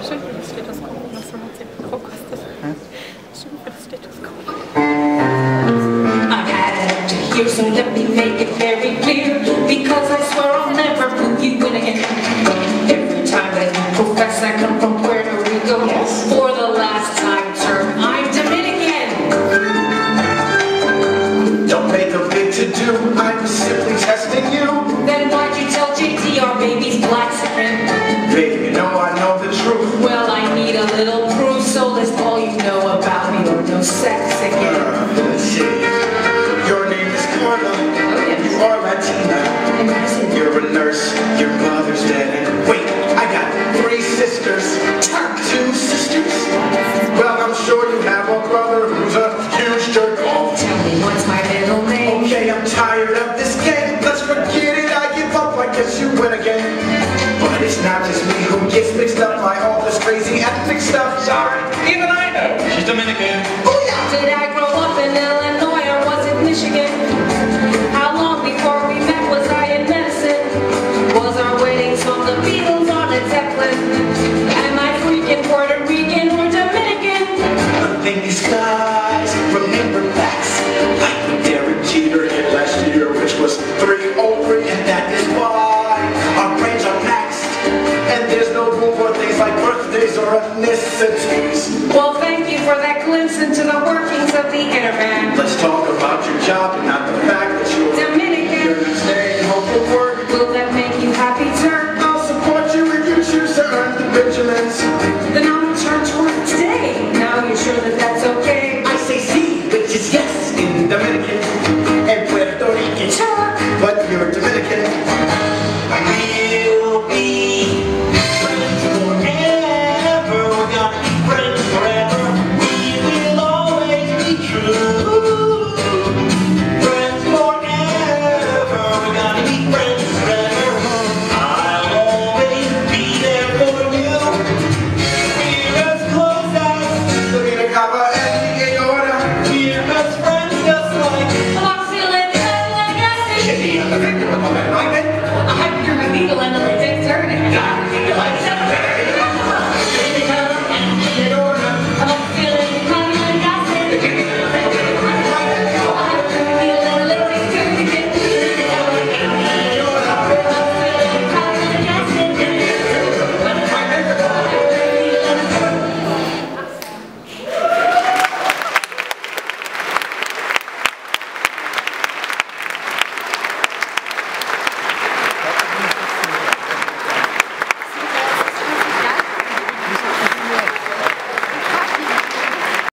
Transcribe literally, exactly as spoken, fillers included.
Schön für das Stethoskop, was fünfundsiebzig Euro kostet. Hm? Schön für das Stethoskop. I had to hear, so let me make it very clear, because I swear I'll never put you in again. Every time that you profess I come from Puerto Rico, yes. For the last time, sir, I'm Dominican. Don't make a big to-do, I'm simply testing you. Then why'd you tell J T our baby's blacksmith? Baby, you know I know the truth. Well, I need a little proof, so list all you know about me or no sex again. Uh, let's see. Your name is Carla. Oh, yes. You are Latina. Imagine. You're a nurse. Your mother's dead. And wait, I got three sisters. Two sisters? Well, I'm sure you have a brother who's a huge jerk off. Tell me what's my middle name? Okay, I'm tired of this game. Let's forget it. I give up. I guess you win again. But it's not just me who gets mixed up by all this crazy ethnic stuff. Sorry, even I know. She's Dominican. Oh yeah. Did I grow up in Illinois or was it Michigan? How long before we met was I in medicine? Was our wedding from the Beatles or the Zeppelin? Am I freaking Puerto Rican or Dominican? I think these guys remember facts, like when Derek Jeter hit last year, which was three oh three, and that is why our brains are maxed, and there's no room for things like birthdays or ethnicities. Well, thank you for that glimpse into the workings of the internet. Let's talk about your job and not the fact that you're Dominican. You're staying home from work. Will that make you happy, sir? I'll support you if you choose to earn the vigilance. Then I'll return to work today. Now you're sure that that's okay? I say sí, which is yes in Dominican and Puerto Rican. Sure. But you're Dominican. We'll be friends forever. We're gonna be friends forever. We will always be true. Friends forever. We're gonna be friends forever. I'll always be there for you. We're as close as the Vita Cava and the Aorta. We're best friends just like Oxylate and acid. Kitty and the victim of an anointment. I'm through the needle and the latex turning. God, you like